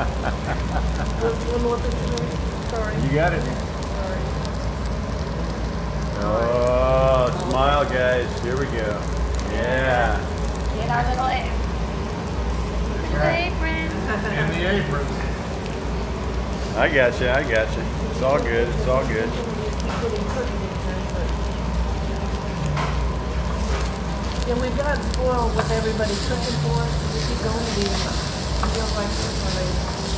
One more picture. Sorry. You got it. Sorry. Oh, smile, guys. Here we go. Yeah. Get our little apron. And the apron. I got you. I got you. It's all good. It's all good. Yeah, we've got spoiled with everybody cooking for us. We keep going to these. We go like this already.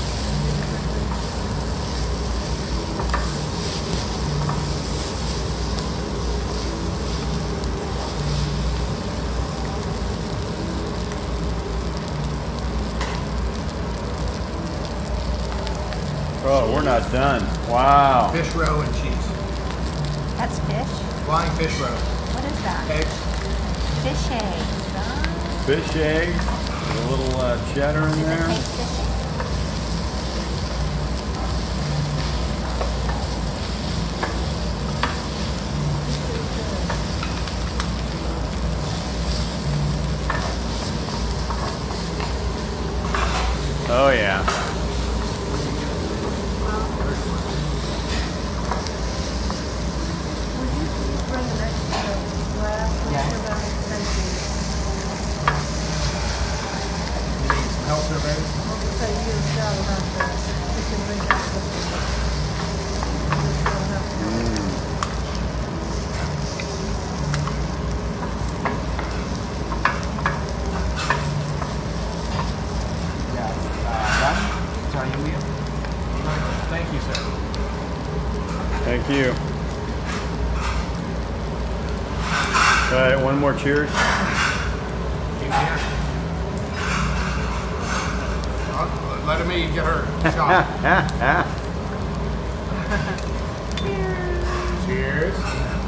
Oh, we're not done. Wow. Fish roe and cheese. That's fish. Flying fish roe. What is that? Eggs. Fish eggs. Huh? Fish eggs. With a little cheddar in Does it there. taste fishy? Oh, yeah. Would you please bring an extra glass? Yeah. Thank you. You need some help there, baby? I'll just say you and Sal will have to, we can bring that with us. You just don't have to help. Sorry, you will. Thank you, sir. Thank you. All right, one more cheers. Let him eat and get her shot. Cheers.